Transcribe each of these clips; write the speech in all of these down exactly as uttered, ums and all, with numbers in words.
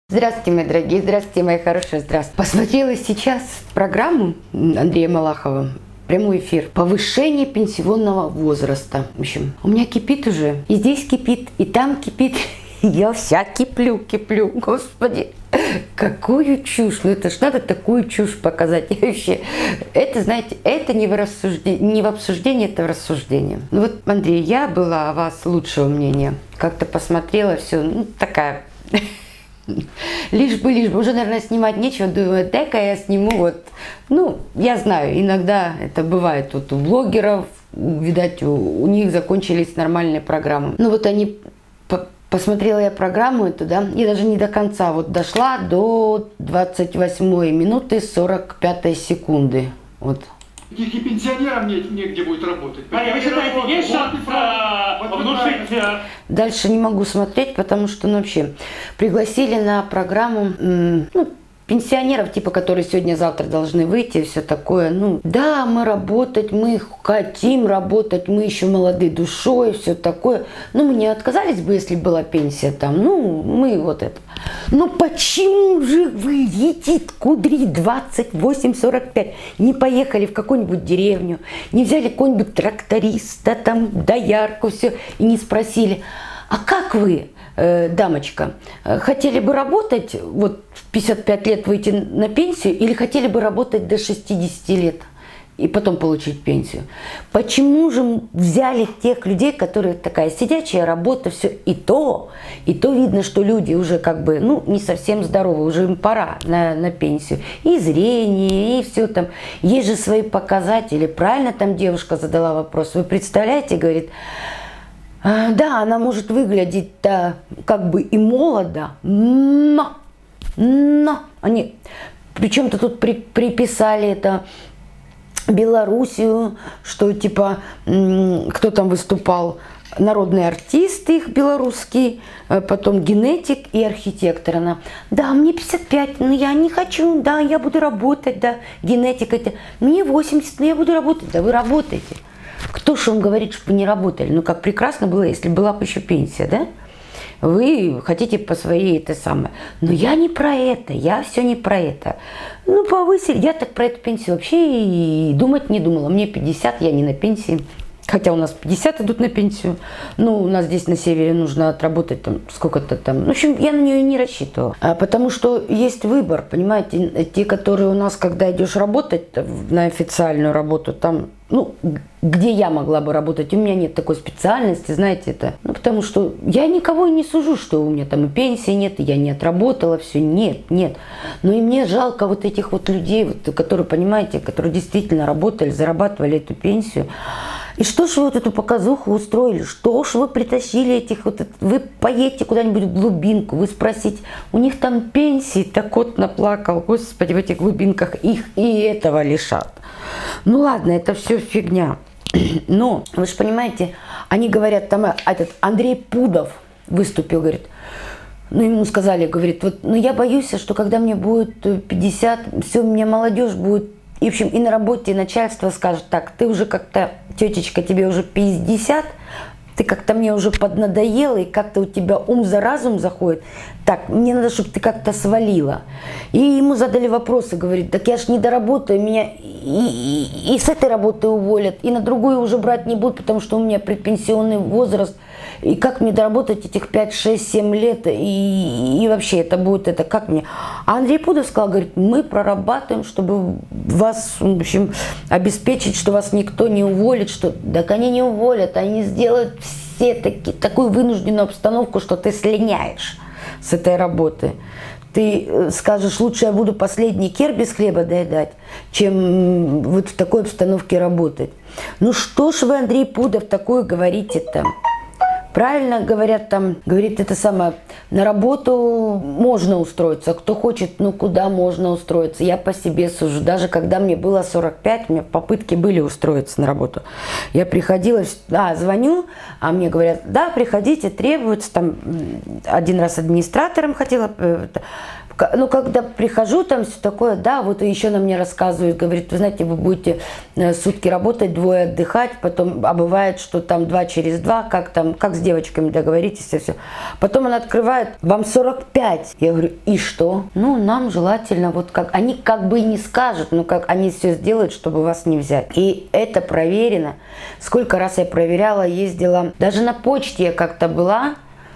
Здравствуйте, мои дорогие, здравствуйте, мои хорошие, здравствуйте. Посмотрела сейчас программу Андрея Малахова, прямой эфир, повышение пенсионного возраста. В общем, у меня кипит уже, и здесь кипит, и там кипит, я вся киплю, киплю, господи. Какую чушь, ну это ж надо такую чушь показать. Я вообще, это, знаете, это не в, рассуждении, не в обсуждении, это в рассуждении. Ну вот, Андрей, я была о вас лучшего мнения, как-то посмотрела, все, ну такая... Лишь бы, лишь бы, уже, наверное, снимать нечего, думаю, дай-ка я сниму, вот, ну, я знаю, иногда это бывает вот у блогеров, видать, у, у них закончились нормальные программы. Ну, вот они, по посмотрела я программу эту, да, и даже не до конца, вот дошла до двадцать восьмой минуты сорок пятой секунды, вот. И пенсионерам негде будет работать. А вы считаете, есть шанс внушить? Дальше не могу смотреть, потому что, ну, вообще, пригласили на программу, ну, пенсионеров, типа, которые сегодня-завтра должны выйти, все такое. Ну, да, мы работать, мы хотим работать, мы еще молоды душой, все такое. Ну, мы не отказались бы, если была пенсия там. Ну, мы вот это. Но почему же вы едите кудри двадцать восемь сорок пять? Не поехали в какую-нибудь деревню, не взяли какого-нибудь тракториста, там, доярку, все, и не спросили, а как вы, э, дамочка, хотели бы работать, вот в пятьдесят пять лет выйти на пенсию, или хотели бы работать до шестидесяти лет и потом получить пенсию? Почему же взяли тех людей, которые такая сидячая работа, все, и то, и то видно, что люди уже как бы, ну, не совсем здоровы, уже им пора на, на пенсию. И зрение, и все там. Есть же свои показатели. Правильно там девушка задала вопрос. Вы представляете, говорит, да, она может выглядеть да, как бы и молодо, но, но они, причем-то тут при, приписали это Белоруссию, что типа, кто там выступал, народный артист их белорусский, потом генетик и архитектор. Она, да, мне пятьдесят пять, но я не хочу, да, я буду работать, да, генетик это, мне восемьдесят, но я буду работать, да, вы работаете. Кто же вам говорит, что вы не работали? Ну, как прекрасно было, если была бы еще пенсия, да? Вы хотите по своей это самое. Но я не про это, я все не про это. Ну, повысили. Я так про эту пенсию вообще и думать не думала. Мне пятьдесят, я не на пенсии. Хотя у нас пятьдесят идут на пенсию. Ну, у нас здесь на севере нужно отработать там сколько-то там. В общем, я на нее не рассчитывала. А потому что есть выбор, понимаете. Те, которые у нас, когда идешь работать на официальную работу, там, ну, где я могла бы работать, у меня нет такой специальности, знаете, это. Ну, потому что я никого и не сужу, что у меня там и пенсии нет, и я не отработала, все, нет, нет. Но и мне жалко вот этих вот людей, вот, которые, понимаете, которые действительно работали, зарабатывали эту пенсию. И что ж вы вот эту показуху устроили? Что ж вы притащили этих вот... Вы поедете куда-нибудь в глубинку, вы спросите, у них там пенсии, так кот наплакал, господи, в этих глубинках их и этого лишат. Ну ладно, это все фигня. Но, вы же понимаете, они говорят, там этот Андрей Пудов выступил, говорит, ну ему сказали, говорит, вот, ну я боюсь, что когда мне будет пятьдесят, все, у меня молодежь будет. И, в общем, и на работе, и начальство скажет, так, ты уже как-то, тетечка, тебе уже пятьдесят, ты как-то мне уже поднадоела, и как-то у тебя ум за разум заходит. Так, мне надо, чтобы ты как-то свалила. И ему задали вопросы, говорит, так я ж не доработаю, меня и, и, и с этой работы уволят, и на другую уже брать не будут, потому что у меня предпенсионный возраст. И как мне доработать этих пять, шесть, семь лет, и, и вообще это будет, это как мне? А Андрей Пудов сказал, говорит, мы прорабатываем, чтобы вас, в общем, обеспечить, что вас никто не уволит, что, так они не уволят, они сделают все таки, такую вынужденную обстановку, что ты слиняешь с этой работы. Ты скажешь, лучше я буду последний кер без хлеба доедать, чем вот в такой обстановке работать. Ну что ж вы, Андрей Пудов, такое говорите-то? Правильно говорят там, говорит это самое, на работу можно устроиться, кто хочет, ну куда можно устроиться, я по себе сужу, даже когда мне было сорок пять, у меня попытки были устроиться на работу, я приходила, да, звоню, а мне говорят, да, приходите, требуется, там, один раз администратором хотела, Ну, когда прихожу, там все такое, да, вот еще она мне рассказывает, говорит, вы знаете, вы будете сутки работать, двое отдыхать, потом, а бывает, что там два через два, как там, как с девочками договоритесь и все. Потом она открывает, вам сорок пять. Я говорю, и что? Ну, нам желательно, вот как, они как бы и не скажут, но как они все сделают, чтобы вас не взять. И это проверено. Сколько раз я проверяла, ездила, даже на почте я как-то была,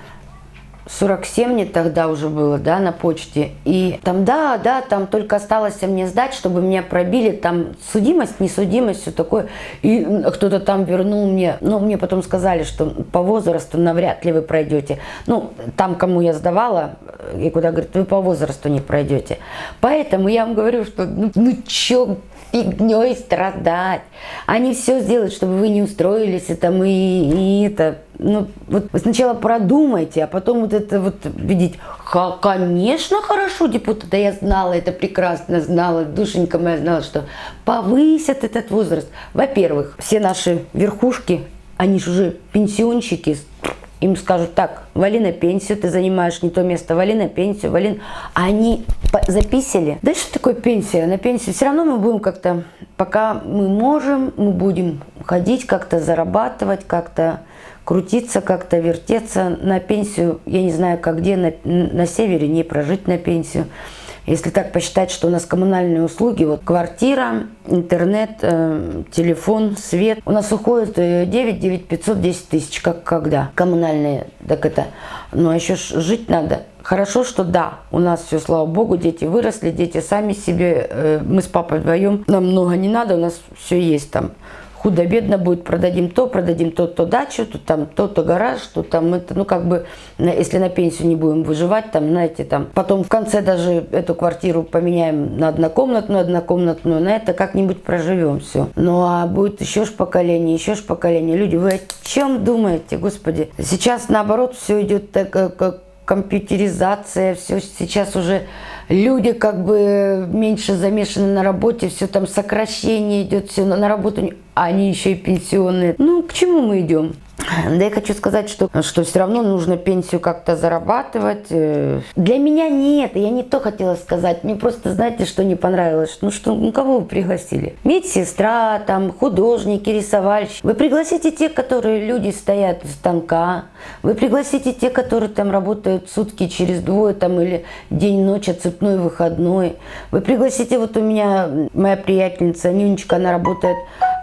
сорок семь мне тогда уже было, да, на почте. И там, да, да, там только осталось мне сдать, чтобы меня пробили, там судимость, несудимость, все такое. И кто-то там вернул мне, ну, мне потом сказали, что по возрасту навряд ли вы пройдете. Ну, там, кому я сдавала, и куда, говорит, вы по возрасту не пройдете. Поэтому я вам говорю, что, ну, ну чё, фигней страдать. Они все сделают, чтобы вы не устроились, и там, и, и это. Ну, вот вы сначала продумайте, а потом вот это вот видеть. Ха, конечно, хорошо, депутат, да я знала, это прекрасно знала, душенька моя знала, что повысят этот возраст. Во-первых, все наши верхушки, они же уже пенсионщики, им скажут, так, вали на пенсию, ты занимаешь не то место, вали на пенсию, вали. Они записали. Да что такое пенсия? На пенсию все равно мы будем как-то, пока мы можем, мы будем ходить, как-то зарабатывать, как-то крутиться, как-то вертеться. На пенсию, я не знаю, как где, на, на севере не прожить на пенсию. Если так посчитать, что у нас коммунальные услуги, вот квартира, интернет, э, телефон, свет, у нас уходит девять, девять пятьсот, десять тысяч, как когда. Коммунальные, так это, ну а еще жить надо. Хорошо, что да, у нас все, слава богу, дети выросли, дети сами себе, э, мы с папой вдвоем, нам много не надо, у нас все есть там. Худо-бедно будет, продадим то, продадим то, то дачу, то там, то, то гараж, то там это, ну как бы, если на пенсию не будем выживать, там, знаете, там, потом в конце даже эту квартиру поменяем на однокомнатную, однокомнатную, на это как-нибудь проживем все. Ну а будет еще ж поколение, еще ж поколение. Люди, вы о чем думаете, господи? Сейчас наоборот все идет так, как компьютеризация, все сейчас уже люди как бы меньше замешаны на работе, все там сокращение идет, все на работу, а они еще и пенсионные. Ну, к чему мы идем? Да я хочу сказать, что, что все равно нужно пенсию как-то зарабатывать. Для меня нет, я не то хотела сказать. Мне просто, знаете, что не понравилось? Ну что, ну кого вы пригласили? Медсестра, там, художники, рисовальщики. Вы пригласите тех, которые люди стоят у станка. Вы пригласите тех, которые там работают сутки через двое, там, или день-ночь, отцепной, выходной. Вы пригласите, вот у меня моя приятельница Нюнечка, она работает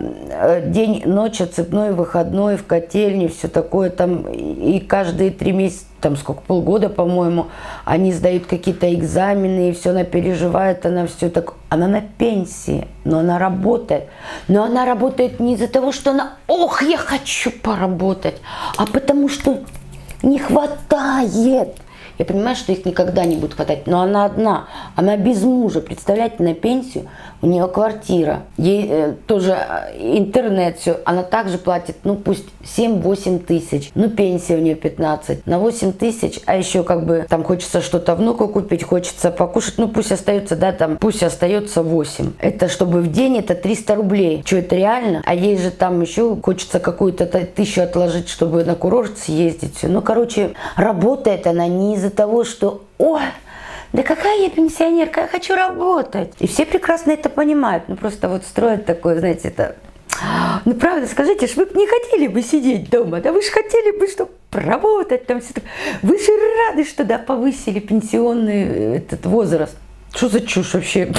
день, ночь, отцепной, выходной, в котельне, все такое там, и каждые три месяца, там сколько, полгода, по-моему, они сдают какие-то экзамены, и все, она переживает, она все так, она на пенсии, но она работает, но она работает не из-за того, что она, ох, я хочу поработать, а потому что не хватает. Я понимаю, что их никогда не будет хватать, но она одна, она без мужа, представляете, на пенсию, у нее квартира, ей э, тоже интернет, все, она также платит, ну пусть семь-восемь тысяч, ну пенсия у нее пятнадцать, на восемь тысяч, а еще как бы там хочется что-то внуку купить, хочется покушать, ну пусть остается, да, там, пусть остается восемь. Это чтобы в день это триста рублей, что это реально, а ей же там еще хочется какую-то тысячу отложить, чтобы на курорт съездить, все. Ну короче, работает она не из-за того, что, ой, да какая я пенсионерка, я хочу работать. И все прекрасно это понимают. Ну просто вот строят такое, знаете, это... Ну правда, скажите, ж вы бы не хотели бы сидеть дома, да вы же хотели бы, чтобы работать там все. Вы же рады, что да, повысили пенсионный этот возраст. Что за чушь вообще?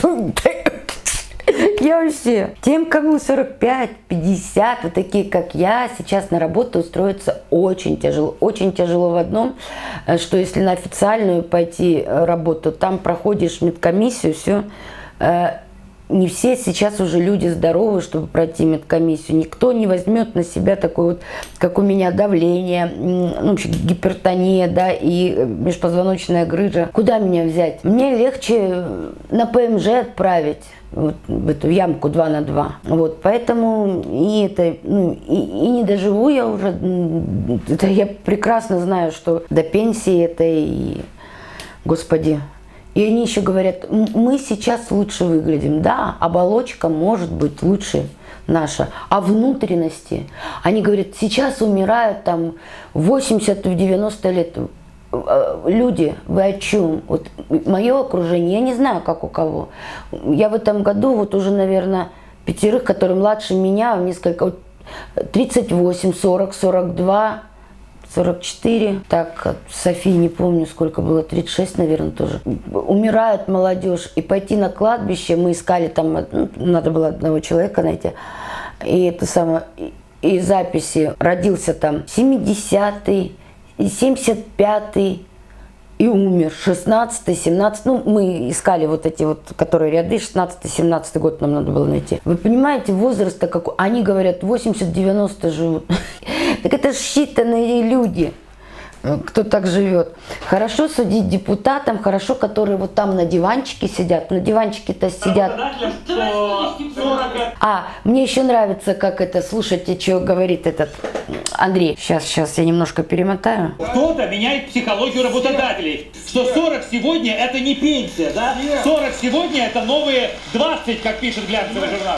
Я вообще. Тем, кому сорок пять, пятьдесят, вот такие, как я, сейчас на работу устроиться очень тяжело. Очень тяжело в одном, что если на официальную пойти работу, там проходишь медкомиссию, все. Не все сейчас уже люди здоровы, чтобы пройти медкомиссию. Никто не возьмет на себя такое вот, как у меня, давление, ну, вообще гипертония, да, и межпозвоночная грыжа. Куда меня взять? Мне легче на ПМЖ отправить. Вот в эту ямку два на два. Вот, поэтому и это, ну, и, и не доживу я уже. Это я прекрасно знаю, что до пенсии это и, господи. И они еще говорят, мы сейчас лучше выглядим. Да, оболочка может быть лучше наша, а внутренности. Они говорят, сейчас умирают там восемьдесят-девяносто лет. люди, вы о чем? Вот мое окружение, я не знаю, как у кого. Я в этом году вот уже, наверное, пятерых, которые младше меня, несколько, вот, тридцать восемь, сорок, сорок два, сорок четыре. Так, Софии не помню, сколько было, тридцать шесть, наверное, тоже. Умирает молодежь. И пойти на кладбище, мы искали там, ну, надо было одного человека найти. И это самое, и, и записи. Родился там семидесятый, семьдесят пятый. И умер. шестнадцатый, семнадцатый. Ну, мы искали вот эти вот, которые ряды. шестнадцатый, семнадцатый год нам надо было найти. Вы понимаете, возраст-то какой? Они говорят, восемьдесят-девяносто живут. Так это считанные люди, кто так живет. Хорошо судить депутатам, хорошо, которые вот там на диванчике сидят. На диванчике-то сидят. А, мне еще нравится, как это, слушайте, что говорит этот Андрей. Сейчас, сейчас я немножко перемотаю. Кто-то меняет психологию работодателей. Что сорок сегодня это не пенсия, да? сорок сегодня это новые двадцать, как пишет глянцевый журнал.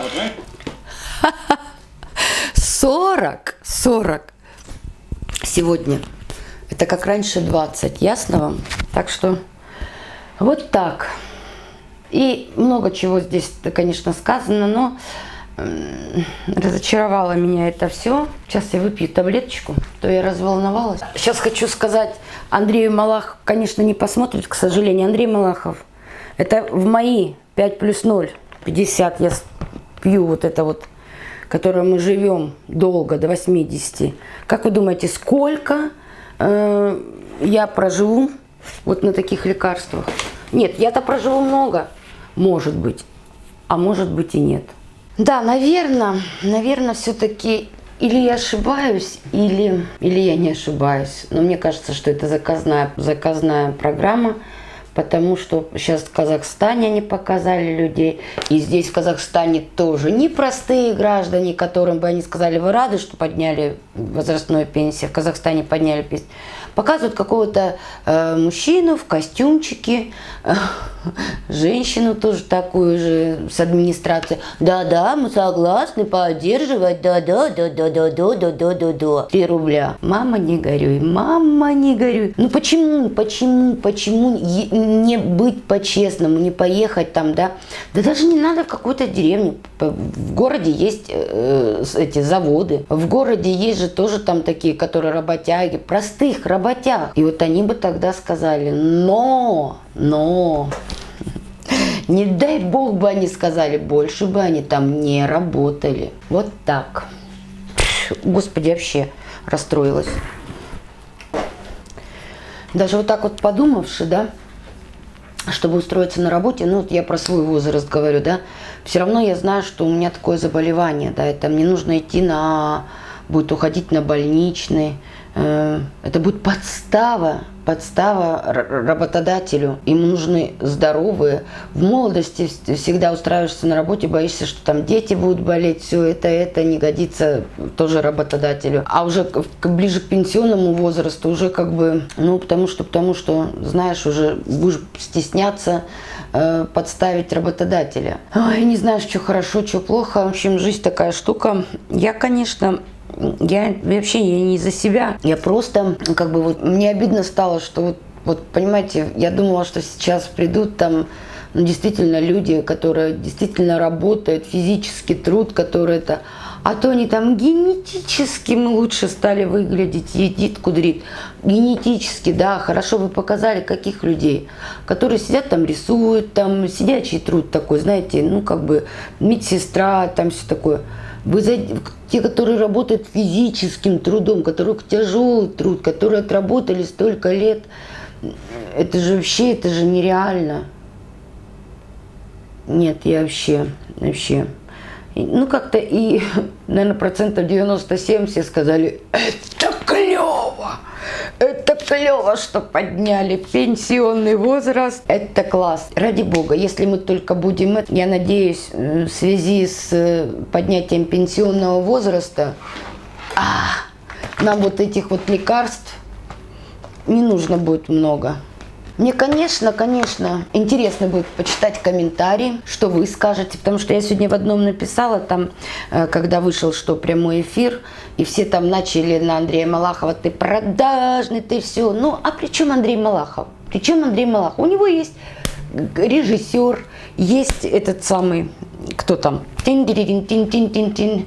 сорок, сорок сегодня. Это как раньше двадцать, ясно вам? Так что вот так. И много чего здесь, конечно, сказано, но разочаровало меня это все. Сейчас я выпью таблеточку, то я разволновалась. Сейчас хочу сказать, Андрею Малахов, конечно, не посмотрит, к сожалению. Андрей Малахов, это в мои пять плюс ноль, пятьдесят я пью вот это вот, которое мы живем долго, до восьмидесяти. Как вы думаете, сколько э, я проживу вот на таких лекарствах? Нет, я-то проживу много, может быть, а может быть и нет. Да, наверное, наверное, все-таки или я ошибаюсь, или, или я не ошибаюсь. Но мне кажется, что это заказная, заказная программа, потому что сейчас в Казахстане они показали людей, и здесь в Казахстане тоже непростые граждане, которым бы они сказали, вы рады, что подняли возрастную пенсию, в Казахстане подняли пенсию. Показывают какого-то э, мужчину в костюмчике, э, женщину тоже такую же с администрацией. Да-да, мы согласны поддерживать, да-да, да-да-да-да-да-да-да. Три рубля. Мама, не горюй, мама, не горюй. Ну почему, почему, почему не быть по-честному, не поехать там, да? Да даже не надо в какую-то деревню. В городе есть э, эти заводы. В городе есть же тоже там такие, которые работяги, простых работяг. И вот они бы тогда сказали, но, но, не дай бог бы они сказали, больше бы они там не работали. Вот так. Господи, вообще расстроилась. Даже вот так вот подумавши, да, чтобы устроиться на работе, ну вот я про свой возраст говорю, да, все равно я знаю, что у меня такое заболевание, да, это мне нужно идти на, будет уходить на больничный. Это будет подстава, подстава работодателю. Им нужны здоровые. В молодости всегда устраиваешься на работе, боишься, что там дети будут болеть, все это, это не годится тоже работодателю. А уже ближе к пенсионному возрасту уже как бы, ну потому что, потому что, знаешь, уже будешь стесняться э, подставить работодателя. Ой, не знаю, что хорошо, что плохо. В общем, жизнь такая штука. Я, конечно... Я вообще я не за себя, я просто, как бы, вот, мне обидно стало, что вот, вот, понимаете, я думала, что сейчас придут там, ну, действительно люди, которые действительно работают, физический труд, который это, а то они там генетически мы лучше стали выглядеть, едит, кудрит, генетически, да, хорошо вы показали, каких людей, которые сидят там, рисуют, там, сидячий труд такой, знаете, ну, как бы, медсестра, там, все такое. Вы за... Те, которые работают физическим трудом, которые тяжелый труд, которые отработали столько лет, это же вообще, это же нереально. Нет, я вообще, вообще. Ну, как-то и, наверное, процентов девяносто семь все сказали, это клево, это клево, что подняли пенсионный возраст, это класс. Ради бога, если мы только будем, я надеюсь, в связи с поднятием пенсионного возраста, а, нам вот этих вот лекарств не нужно будет много. Мне, конечно, конечно, интересно будет почитать комментарии, что вы скажете, потому что я сегодня в одном написала, там, когда вышел, что прямой эфир, и все там начали на Андрея Малахова: ты продажный, ты все. Ну, а при чем Андрей Малахов? При чем Андрей Малахов? У него есть режиссер, есть этот самый, кто там, тин-тин-тин-тин-тин-тин,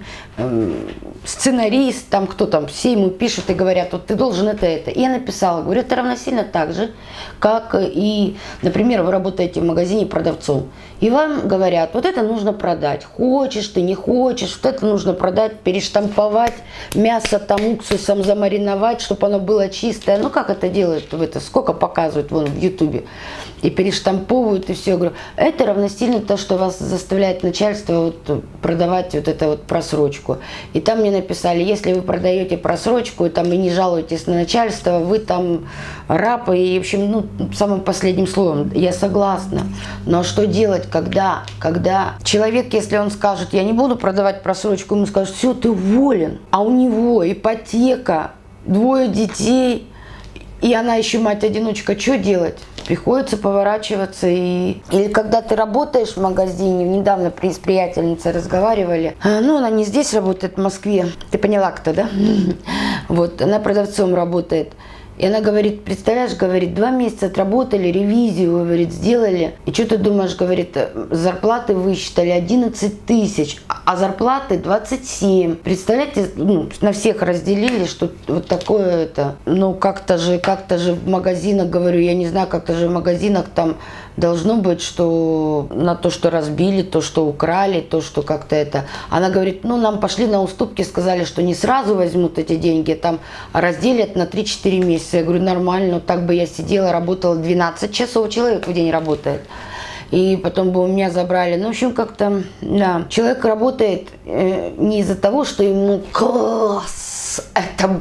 сценарист, там кто там, все ему пишут и говорят: вот ты должен это, это. И я написала, говорю, это равносильно так же, как и, например, вы работаете в магазине продавцом, и вам говорят: вот это нужно продать, хочешь ты, не хочешь, вот это нужно продать, перештамповать, мясо там уксусом замариновать, чтобы оно было чистое. Ну как это делают, это сколько показывают вон в Ютубе, и перештамповывают, и все. Я говорю, это равносильно то, что вас заставляет начальство вот продавать вот это вот просрочку. И там мне написали: если вы продаете просрочку и там и не жалуетесь на начальство, вы там раб. И в общем, ну, самым последним словом я согласна. Но что делать, когда, когда человек, если он скажет: я не буду продавать просрочку, ему скажут: все, ты уволен, а у него ипотека, двое детей, и она еще мать-одиночка, что делать? Приходится поворачиваться. И... Или когда ты работаешь в магазине, недавно с приятельницей разговаривали, ну, она не здесь работает, в Москве, ты поняла, кто, да? Вот, она продавцом работает. И она говорит: представляешь, говорит, два месяца отработали, ревизию, говорит, сделали. И что ты думаешь, говорит, зарплаты высчитали одиннадцать тысяч, а зарплаты двадцать семь. Представляете, ну, на всех разделили, что вот такое это. Ну, как-то же, как-то же в магазинах, говорю, я не знаю, как-то же в магазинах там должно быть, что на то, что разбили, то, что украли, то, что как-то это. Она говорит: ну, нам пошли на уступки, сказали, что не сразу возьмут эти деньги, там разделят на три-четыре месяца. Я говорю, нормально, так бы я сидела, работала двенадцать часов, человек в день работает. И потом бы у меня забрали. Ну, в общем, как-то, да. Человек работает э, не из-за того, что ему класс, это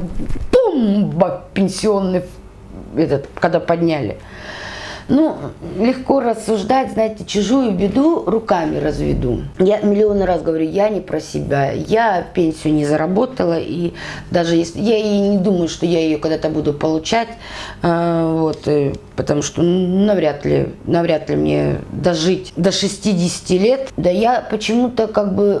бомба пенсионный, этот, когда подняли. Ну, легко рассуждать, знаете, чужую беду руками разведу. Я миллионы раз говорю, я не про себя. Я пенсию не заработала, и даже если... Я и не думаю, что я ее когда-то буду получать, э, вот, э, потому что ну, навряд ли, навряд ли мне дожить до шестидесяти лет. Да я почему-то как бы...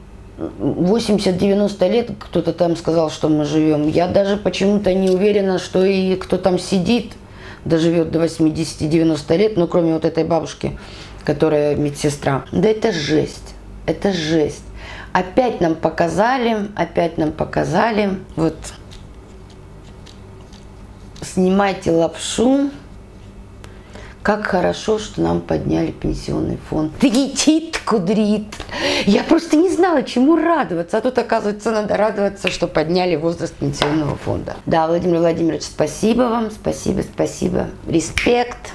восемьдесят-девяносто лет, кто-то там сказал, что мы живем. Я даже почему-то не уверена, что и кто там сидит, доживет до восьмидесяти-девяноста лет, ну, кроме вот этой бабушки, которая медсестра. Да это жесть, это жесть. Опять нам показали, опять нам показали, вот, снимайте лапшу, как хорошо, что нам подняли пенсионный фонд. Летит, кудрит. Я просто не знала, чему радоваться. А тут, оказывается, надо радоваться, что подняли возраст пенсионного фонда. Да, Владимир Владимирович, спасибо вам. Спасибо, спасибо. Респект.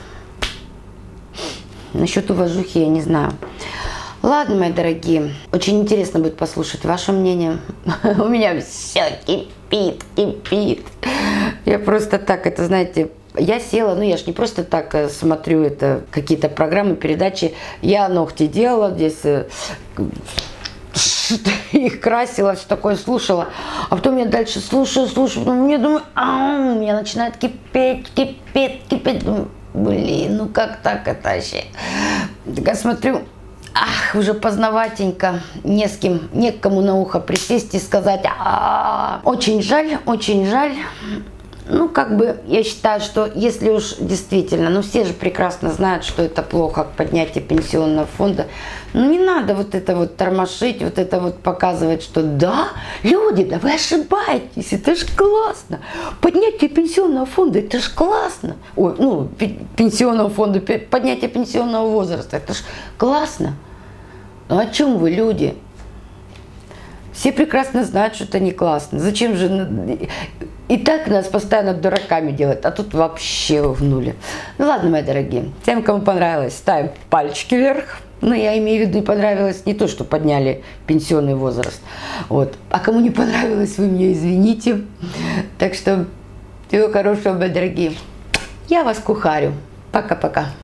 Насчет уважухи я не знаю. Ладно, мои дорогие. Очень интересно будет послушать ваше мнение. У меня все кипит, кипит. Я просто так, это, знаете... Я села, ну я ж не просто так смотрю это, какие-то программы, передачи. Я ногти делала здесь, их красила, все такое слушала. А потом я дальше слушаю, слушаю, потом мне думаю, а у меня начинает кипеть, кипеть, кипеть. Думаю, блин, ну как так это вообще? Так я смотрю, ах, уже поздноватенько, не с кем, не к кому на ухо присесть и сказать, а-а-а. Очень жаль, очень жаль. Ну, как бы, я считаю, что если уж действительно, ну, все же прекрасно знают, что это плохо, поднятие пенсионного фонда, ну, не надо вот это вот тормошить, вот это вот показывать, что да, люди, да вы ошибаетесь, это же классно, поднятие пенсионного фонда, это же классно, ой, ну, пенсионного фонда, поднятие пенсионного возраста, это же классно. Ну, о чем вы, люди? Все прекрасно знают, что это не классно. Зачем же... И так нас постоянно дураками делают, а тут вообще угнули. Ну ладно, мои дорогие, всем, кому понравилось, ставим пальчики вверх. Ну, я имею в виду, не понравилось не то, что подняли пенсионный возраст. Вот. А кому не понравилось, вы меня извините. Так что всего хорошего, мои дорогие. Я вас кухарю. Пока-пока.